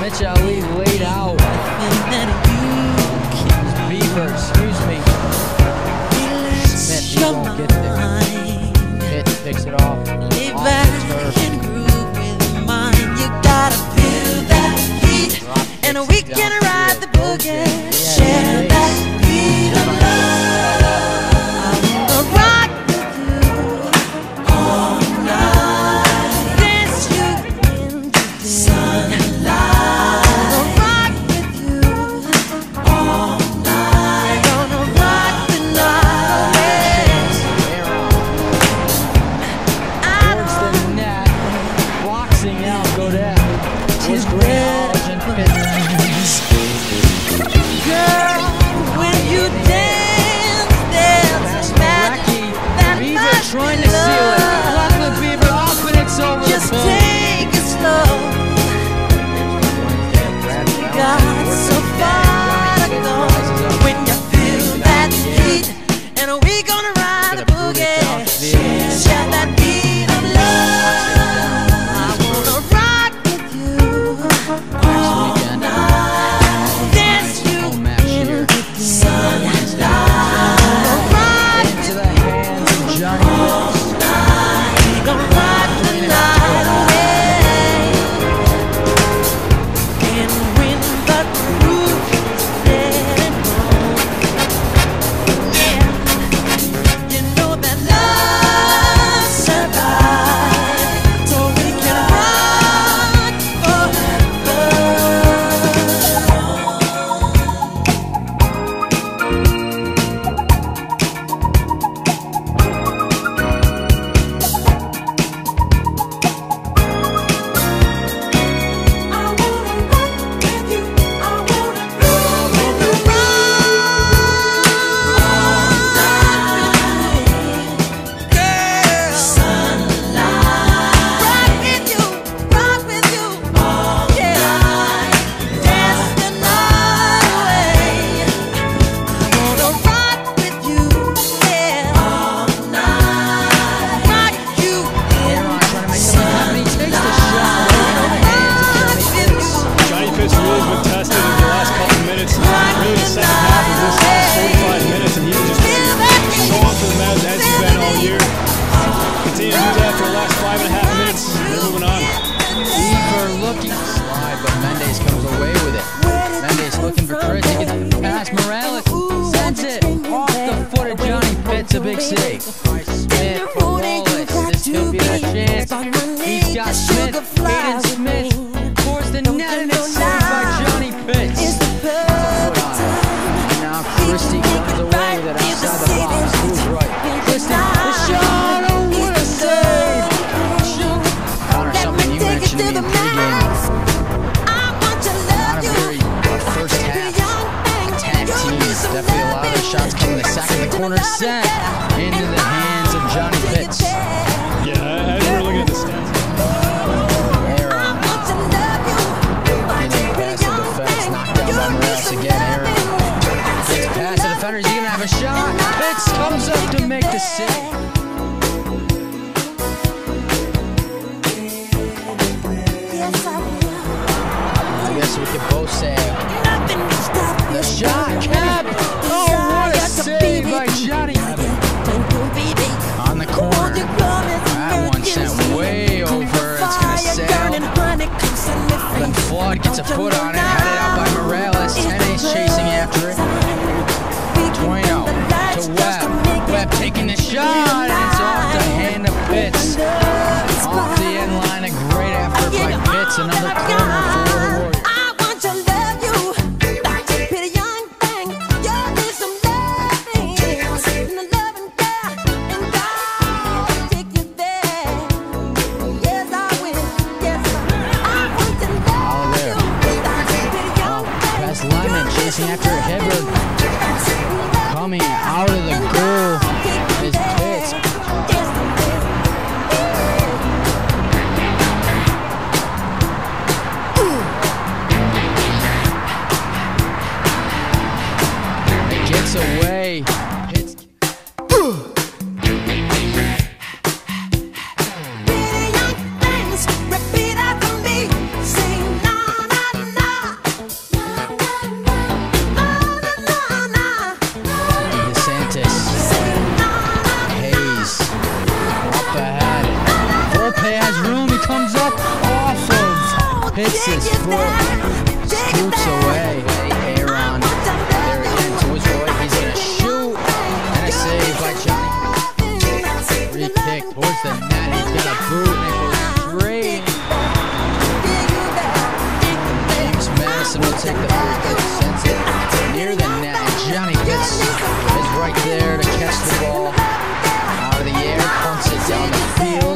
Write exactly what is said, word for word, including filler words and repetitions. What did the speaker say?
Mitch Ali laid out. Beaver, excuse me. Smith, he won't get there. Pitts picks it off. Lay back and groove with mine. You gotta feel that heat, and we can ride the boogie. Share that beat of love. I wanna rock with you all night. Dance you into the sunlight. I wanna rock with you all night. Gonna rock the night away. Towards the net, boxing out, Godette. Was great. Girl, when you dance, dance magic. That Beaver trying to seal it. Lachlan Beaver off and it's over. Just the take it slow. Got so far to go. When you feel that heat, and we gonna ride the boogie. Share that beat of love. I wanna rock with you all night. Dance you into the sunlight. Rock into the hands of Johnny all night. We gon' rock the night away. And when the groove is dead and gone, yeah, you know that love survives, so we can rock forever. I wanna rock with you. I wanna groove with you all night, girl. Sunlight. Rock with you, rock with you all night. Dance the night away. I wanna rock with you, yeah, all night. Rock you Aaron trying to make something happen. He takes the shot. Johnny Pitts really has been tested in the last couple of minutes. Really the second half of this last forty-five minutes, and he was just so on for the Mavs as he's been all year. Continue to do that for the last five and a half minutes. They're moving on. Beaver looking slide, but Mendes comes away with it. Mendes looking for Chris. He gets past Morales. Sends it off the foot of Johnny Pitts. A big save. By Smith for Wallace. This could be the chance. He's got Smith. Aiden Smith towards the net, and it's saved by Johnny Pitts. Now Christie comes away with it outside the box. Who's right? Christie, the shot. Oh, what a save! Connor, something you mentioned to me in pregame. Not a very uh, first half attack team. Definitely a lot of their shots coming the second. The corner set into the hands of Johnny Pitts. Yeah, as we're looking at the stats. Aaron getting past the defense, knocked down by Morales again. Aaron gets past the defender. Is he gonna have a shot? Pitts comes up to make the save. I guess we could both say the shot cap. Oh, what a save by Johnny on the corner. That one sent way over. It's gonna sail. Then Flood gets a foot on it, headed out by Morales. Tenny's chasing after it. Dueno to Webb. Webb taking the shot, and it's off the hand of Pitts. Off the end line, a great effort by Pitts. Another corner for the Warriors. I want to love you, pretty young thing. You need some loving, and a loving girl, and I'll take you there. Yes, I will. Yes, I want to Oh, love there. you, pretty young thing. Past Lyman chasing after Hibbert. Coming out of the goal is Pitts. Gets away. Pitts. Pretty young things, repeat after me. Sing na na na. Scoops away. Aaron. There again to his right. He's going to shoot. And a save by Johnny. Free kick towards the net. He's going to boot. And it goes straight. James Madison will take the free kick. Sends it near the net. And Johnny gets is right there to catch the ball. Out of the air. Punts it down the field.